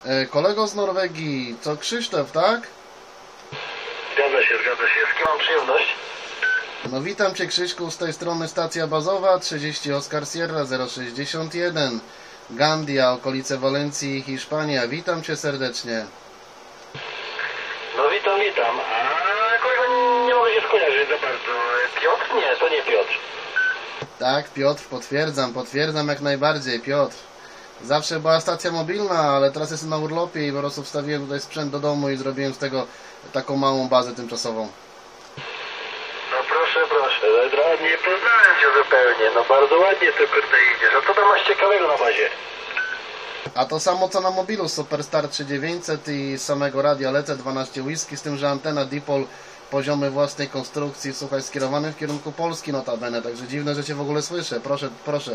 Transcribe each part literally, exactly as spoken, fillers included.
E, kolego z Norwegii, to Krzysztof, tak? Zgadza się, zgadza się. Z kim mam przyjemność? No witam Cię, Krzyśku, z tej strony stacja bazowa trzydzieści Oscar Sierra zero sześćdziesiąt jeden Gandia, okolice Walencji, Hiszpania. Witam Cię serdecznie. No witam, witam. A kolego nie mogę się skojarzyć za bardzo. Piotr? Nie, to nie Piotr. Tak, Piotr, potwierdzam, potwierdzam jak najbardziej, Piotr. Zawsze była stacja mobilna, ale teraz jestem na urlopie i po prostu wstawiłem tutaj sprzęt do domu i zrobiłem z tego taką małą bazę tymczasową. No proszę, proszę. No, nie poznałem Cię zupełnie. No bardzo ładnie tu kurde idziesz. A co tam masz ciekawego na bazie? A to samo co na mobilu, Superstar trzy tysiące dziewięćset i samego radia lecę dwanaście whisky, z tym, że antena Dipol poziomy własnej konstrukcji, słuchaj, skierowany w kierunku Polski notabene, także dziwne, że Cię w ogóle słyszę, proszę, proszę.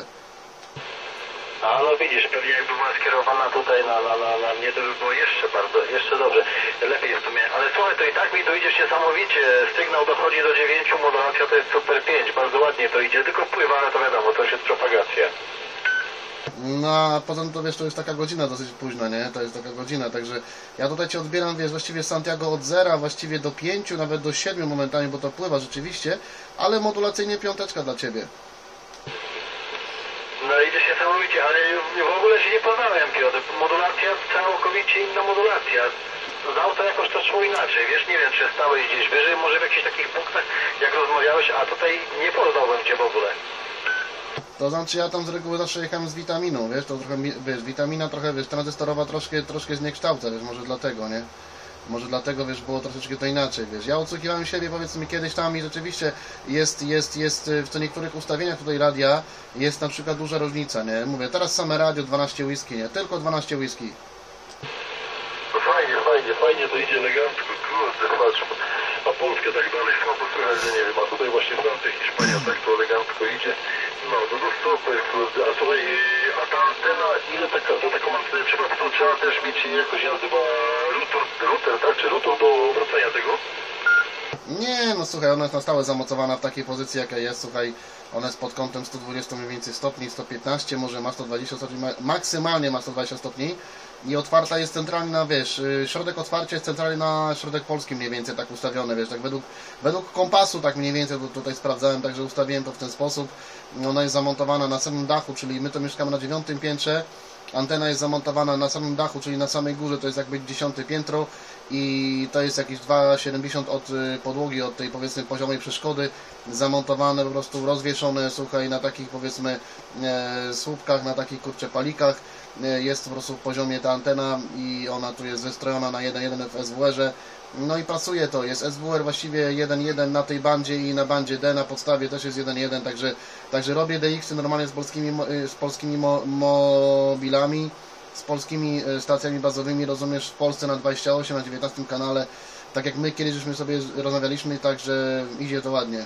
A no widzisz, pewnie jakby była skierowana tutaj na, na, na, na mnie, to by było jeszcze bardzo, jeszcze dobrze, lepiej w sumie. Ale słuchaj, to i tak mi to idziesz niesamowicie, sygnał dochodzi do dziewięciu, modulacja to jest super pięć, bardzo ładnie to idzie, tylko pływa, ale to wiadomo, to już jest propagacja. No, a potem to wiesz, to jest taka godzina dosyć późna, nie? To jest taka godzina, także ja tutaj Cię odbieram, wiesz, właściwie z Santiago od zera, właściwie do pięciu, nawet do siedmiu momentami, bo to pływa rzeczywiście, ale modulacyjnie piąteczka dla Ciebie. No idzie się niesamowicie, ale w ogóle się nie poznałem, Piotr. Modulacja, całkowicie inna modulacja. Z auta jakoś to szło inaczej, wiesz, nie wiem, czy stałeś gdzieś wyżej, może w jakichś takich punktach, jak rozmawiałeś, a tutaj nie poznałbym Cię w ogóle. To znaczy ja tam z reguły zawsze jechałem z witaminą, wiesz, to trochę, wiesz, witamina trochę, wiesz, tranzystorowa troszkę, troszkę zniekształca, wiesz, może dlatego, nie? Może dlatego, wiesz, było troszeczkę to inaczej, wiesz. Ja odsłuchiwałem siebie, powiedzmy, kiedyś tam i rzeczywiście jest, jest, jest w co niektórych ustawieniach tutaj radia jest na przykład duża różnica, nie? Mówię, teraz same radio dwanaście whisky, nie? Tylko dwanaście whisky. No fajnie, fajnie, fajnie to idzie elegancko, kurde, patrz. A Polskę tak dalej słabo słychać, że nie wiem, a tutaj właśnie Francja, Hiszpania tak to elegancko idzie. No, to no super, kurde. A słuchaj, a ta antena, ile taka, za taką antenę trzeba, to trzeba też mieć, jakoś się nazywa router, router, tak? Czy router do wracania tego? Nie, no słuchaj, ona jest na stałe zamocowana w takiej pozycji, jaka jest, słuchaj, ona jest pod kątem sto dwadzieścia mniej więcej stopni, sto piętnaście, może ma sto dwadzieścia stopni, maksymalnie ma sto dwadzieścia stopni i otwarta jest centralnie na, wiesz, środek otwarcia jest centralnie na środek polski mniej więcej tak ustawiony, wiesz, tak według, według kompasu tak mniej więcej tutaj sprawdzałem, także ustawiłem to w ten sposób. Ona jest zamontowana na samym dachu, czyli my to mieszkamy na dziewiątym piętrze, antena jest zamontowana na samym dachu, czyli na samej górze, to jest jakby dziesiąte piętro i to jest jakieś dwa przecinek siedemdziesiąt od podłogi, od tej powiedzmy poziomej przeszkody, zamontowane, po prostu rozwieszone, słuchaj, na takich powiedzmy e, słupkach, na takich kurczę palikach, e, jest po prostu w poziomie ta antena i ona tu jest zestrojona na jeden jeden w S W R-ze. No i pracuje to, jest S W R właściwie jeden jeden na tej bandzie i na bandzie D na podstawie też jest jeden jeden, także, także robię D X-y normalnie z polskimi, z polskimi mo, mobilami, z polskimi stacjami bazowymi, rozumiesz, w Polsce na dwadzieścia osiem, na dziewiętnastym kanale, tak jak my kiedyś żeśmy sobie rozmawialiśmy, także idzie to ładnie.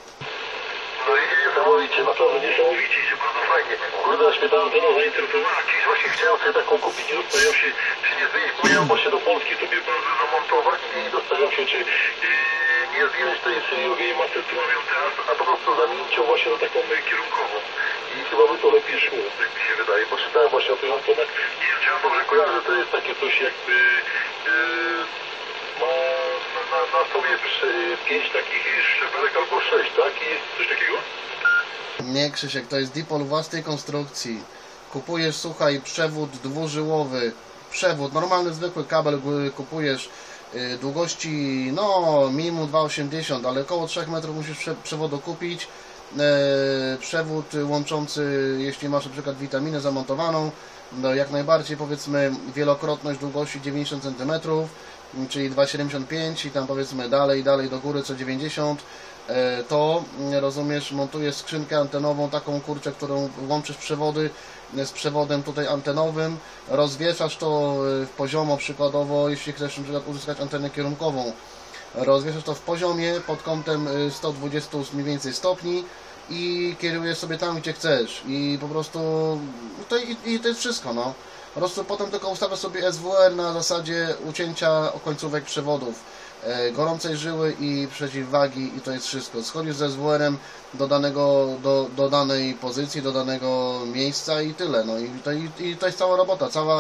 No idzie niesamowicie, naprawdę niesamowicie, idzie bardzo fajnie. Kurde, aż mnie ta antena zainteresowała, gdzieś właśnie chciałem sobie taką kupić, zastanawiam się, czy nie zmienić, bo miałem właśnie do Polski sobie bardzo zamontować i zastanawiam się, czy yy, nie zmienić tej seriowej masy, którą miał teraz, a po prostu zamienić ją właśnie na taką yy, kierunkową. I chyba by to lepiej szło, tak mi się wydaje, bo czytałem właśnie o tych antenach, nie wiem, czy ja dobrze kojarzę, to jest takie coś jakby yy, ma na, na, na sobie pięć takich szczebelek albo sześć, tak? I jest coś takiego? Nie, Krzysiek, to jest Dipol własnej konstrukcji. Kupujesz, słuchaj, przewód dwużyłowy, przewód, normalny, zwykły kabel kupujesz yy, długości, no, minimum dwa osiemdziesiąt, ale około trzech metrów musisz prze, przewodu kupić. Yy, przewód łączący, jeśli masz na przykład witaminę zamontowaną, no, jak najbardziej, powiedzmy, wielokrotność długości dziewięćdziesiąt centymetrów, czyli dwa siedemdziesiąt pięć i tam powiedzmy dalej, dalej do góry co dziewięćdziesiąt. To, rozumiesz, montujesz skrzynkę antenową, taką kurczę, którą łączysz przewody z przewodem tutaj antenowym, rozwieszasz to poziomo przykładowo, jeśli chcesz na przykład uzyskać antenę kierunkową, rozwieszasz to w poziomie pod kątem sto dwadzieścia mniej więcej stopni i kierujesz sobie tam, gdzie chcesz i po prostu to, i, i to jest wszystko, no. Po prostu potem tylko ustawiasz sobie S W R na zasadzie ucięcia końcówek przewodów, e, gorącej żyły i przeciwwagi i to jest wszystko. Schodzisz z S W R-em do, danego, do, do danej pozycji, do danego miejsca i tyle. No i to, i, i to jest cała robota, cała,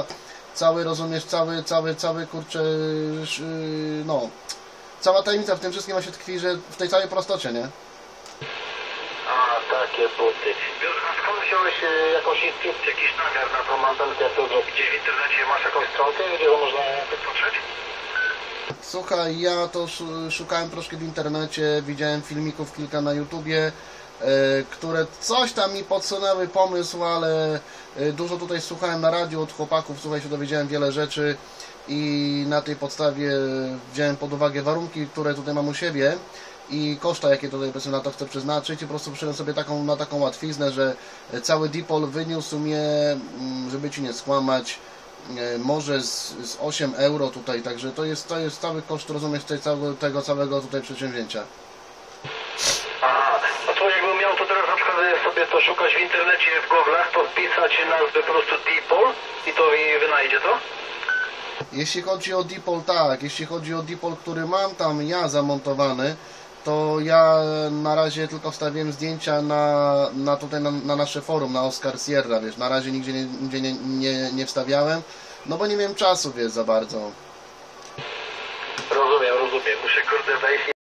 cały, rozumiesz, cały, cały, cały, kurczę, sz- no, cała tajemnica w tym wszystkim właśnie tkwi, że w tej całej prostocie, nie? A, takie buty. Piotr, a skąd wziąłeś e, jakąś instrukcję, jakiś nagar na tą antenkę, jak to zrobić? Gdzieś w internecie masz jakąś stronkę, gdzie to można patrzeć? Słuchaj, ja to sz- szukałem troszkę w internecie, widziałem filmików kilka na YouTubie, e, które coś tam mi podsunęły pomysł, ale e, dużo tutaj słuchałem na radiu od chłopaków, słuchaj, się dowiedziałem wiele rzeczy i na tej podstawie wziąłem pod uwagę warunki, które tutaj mam u siebie i koszta, jakie tutaj powiedzmy na to chcę przeznaczyć i po prostu przyjąłem sobie taką, na taką łatwiznę, że cały dipol wyniósł mnie, mm, żeby Ci nie skłamać, e, może z, z osiem euro tutaj, także to jest, to jest cały koszt, rozumiesz, tej, całego, tego całego tutaj przedsięwzięcia. Aha, a co jakbym miał to teraz na przykład sobie to szukać w internecie, w goglach, to wpisać nazwę po prostu dipol i to mi wynajdzie to? Jeśli chodzi o dipol, tak, jeśli chodzi o dipol, który mam tam ja zamontowany, to ja na razie tylko wstawiłem zdjęcia na, na tutaj na, na nasze forum, na Oscar Sierra, wiesz, na razie nigdzie, nie, nigdzie nie, nie, nie wstawiałem, no bo nie miałem czasu, wiesz, za bardzo. Rozumiem, rozumiem, muszę kurde wejść.